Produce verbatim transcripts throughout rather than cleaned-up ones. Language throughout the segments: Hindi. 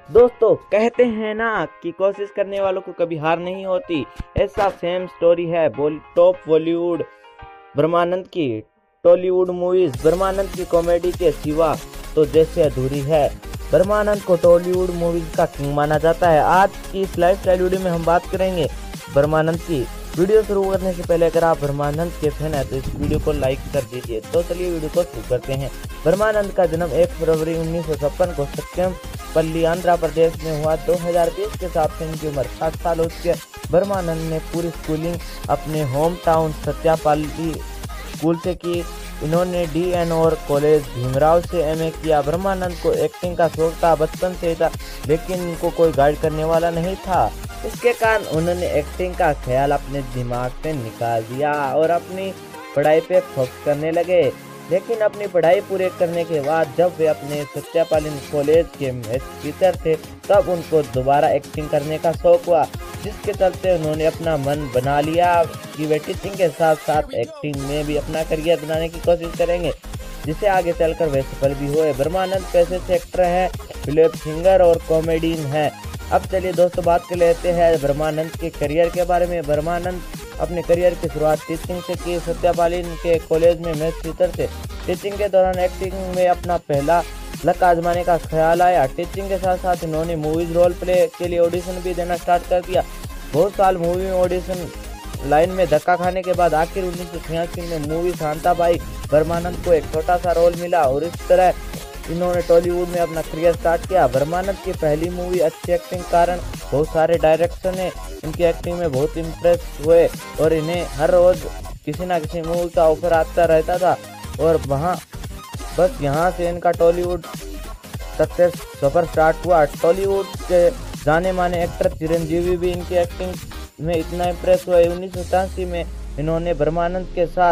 दोस्तों कहते हैं ना कि कोशिश करने वालों को कभी हार नहीं होती। ऐसा सेम स्टोरी है टॉप बॉलीवुड ब्रह्मानंद की। टॉलीवुड मूवीज ब्रह्मानंद की कॉमेडी के सिवा तो जैसे अधूरी है। ब्रह्मानंद को टॉलीवुड मूवीज का किंग माना जाता है। आज की इस लाइव स्टाइल वीडियो में हम बात करेंगे ब्रह्मानंद की। वीडियो शुरू करने से पहले अगर आप ब्रह्मानंद के फैन हैं तो इस वीडियो को लाइक कर दीजिए। तो चलिए वीडियो को शुरू करते हैं। ब्रह्मानंद का जन्म एक फरवरी उन्नीस सौ छप्पन को सक्केमपल्ली आंध्र प्रदेश में हुआ। दो हज़ार बीस के हिसाब से इनकी उम्र सात साल हो चुकी है। ब्रह्मानंद ने पूरी स्कूलिंग अपने होम टाउन सत्यापल्ली स्कूल से की। इन्होंने डी एन और कॉलेज भीमराव से एम ए किया। ब्रह्मानंद को एक्टिंग का शौक था, बचपन से था, लेकिन इनको कोई गाइड करने वाला नहीं था। इसके कारण उन्होंने एक्टिंग का ख्याल अपने दिमाग से निकाल दिया और अपनी पढ़ाई पे फोकस करने लगे। लेकिन अपनी पढ़ाई पूरी करने के बाद जब वे अपने सत्यापल्ली कॉलेज के मैथ टीचर थे तब उनको दोबारा एक्टिंग करने का शौक हुआ, जिसके चलते उन्होंने अपना मन बना लिया कि वे टीचिंग के साथ साथ एक्टिंग में भी अपना करियर बनाने की कोशिश करेंगे, जिसे आगे चलकर वे सफल भी हुए। ब्रह्मानंद पैसे से एक्टर हैं, फिल्म सिंगर और कॉमेडियन हैं। अब चलिए दोस्तों बात कर लेते हैं ब्रह्मानंद के करियर के बारे में। ब्रह्मानंद अपने करियर की शुरुआत टीचिंग से की। सत्यापल्ली के कॉलेज में मैथ टीचर थे। टीचिंग के दौरान एक्टिंग में अपना पहला लक आजमाने का ख्याल आया। टीचिंग के साथ साथ इन्होंने मूवीज रोल प्ले के लिए ऑडिशन भी देना स्टार्ट कर दिया। बहुत साल मूवी में ऑडिशन लाइन में धक्का खाने के बाद आखिर उन्नीस सौ छियासी में मूवी शांताबाई ब्रह्मानंद को एक छोटा सा रोल मिला और इस तरह इन्होंने टॉलीवुड में अपना करियर स्टार्ट किया। ब्रह्मानंद की पहली मूवी अच्छी एक्टिंग कारण बहुत सारे डायरेक्टर ने इनकी एक्टिंग में बहुत इम्प्रेस हुए और इन्हें हर रोज किसी ना किसी मूवी का ऑफर आता रहता था और वहाँ बस यहाँ से इनका टॉलीवुड सक्सेस सफर स्टार्ट हुआ। टॉलीवुड के जाने माने एक्टर चिरंजीवी भी इनकी एक्टिंग में इतना इम्प्रेस हुआ। उन्नीस सौ सतासी में इन्होंने ब्रह्मानंद के साथ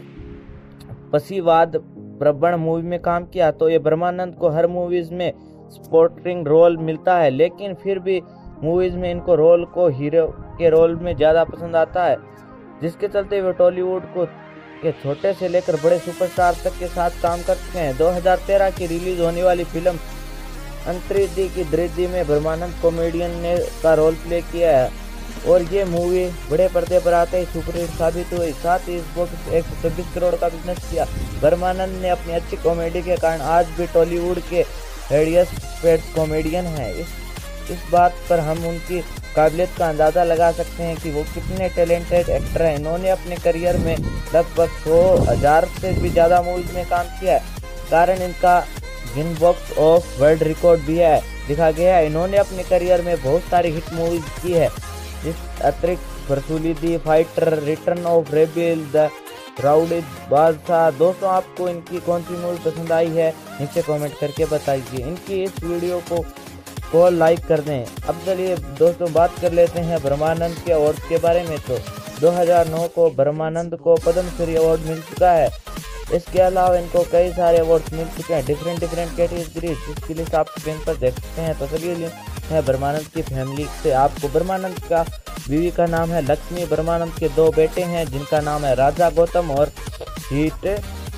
पसीवाद प्रबण मूवी में काम किया। तो ये ब्रह्मानंद को हर मूवीज में सपोर्टिंग रोल मिलता है, लेकिन फिर भी मूवीज में इनको रोल को हीरो के रोल में ज़्यादा पसंद आता है, जिसके चलते वे टॉलीवुड को के छोटे से लेकर बड़े सुपरस्टार तक के साथ काम कर चुके हैं। दो हज़ार तेरह की रिलीज होने वाली फिल्म अंतरिधि की दृष्टि में ब्रह्मानंद कॉमेडियन ने का रोल प्ले किया है और ये मूवी बड़े पर्दे पर आते ही सुपरहिट साबित हुई। साथ ही इस बॉक्स एक सौ छब्बीस करोड़ का बिजनेस किया। ब्रह्मानंद ने अपनी अच्छी कॉमेडी के कारण आज भी टॉलीवुड के हेडियस्ट कॉमेडियन हैं। इस इस बात पर हम उनकी काबिलियत का अंदाज़ा लगा सकते हैं कि वो कितने टैलेंटेड एक्टर हैं। इन्होंने अपने करियर में लगभग सौ हज़ार से भी ज़्यादा मूवीज में काम किया है, कारण इनका गिन बॉक्स ऑफ वर्ल्ड रिकॉर्ड भी है लिखा गया है। इन्होंने अपने करियर में बहुत सारी हिट मूवीज की है, इस अतिरिक्त वसूली the fighter, return of rebel, the rowdy बादशाह। दोस्तों आपको इनकी कौन सी मूवी पसंद आई है नीचे कमेंट करके बताइए। इनकी इस वीडियो को को लाइक कर दें। अब चलिए दोस्तों बात कर लेते हैं ब्रह्मानंद के अवार्ड के बारे में। तो दो हज़ार नौ को ब्रह्मानंद को पद्मश्री अवार्ड मिल चुका है। इसके अलावा इनको कई सारे अवार्ड्स मिल चुके हैं डिफरेंट डिफरेंट कैटेगरीज, जिसकी लिस्ट आप स्क्रीन पर देख सकते हैं। तो चलिए है ब्रह्मानंद की फैमिली से आपको ब्रह्मानंद का बीवी का नाम है लक्ष्मी। ब्रह्मानंद के दो बेटे हैं जिनका नाम है राजा गौतम और हीट।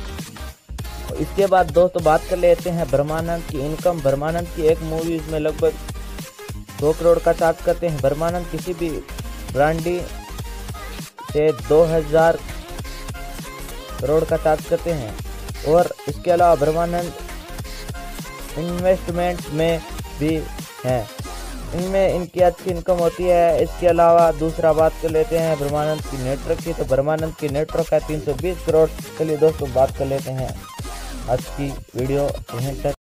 इसके बाद दोस्तों बात कर लेते हैं ब्रह्मानंद की इनकम। ब्रह्मानंद की एक मूवी में लगभग दो करोड़ का चार्ज करते हैं। ब्रह्मानंद किसी भी ब्रांडी से दो हजार करोड़ का चार्ज करते हैं और इसके अलावा ब्रह्मानंद इन्वेस्टमेंट में भी हैं, इनमें इनकी अच्छी इनकम होती है। इसके अलावा दूसरा बात कर लेते हैं ब्रह्मानंद की नेटवर्क की। तो ब्रह्मानंद की नेटवर्क है तीन सौ बीस करोड़। चलिए दोस्तों बात कर लेते हैं आज की वीडियो यहीं तक।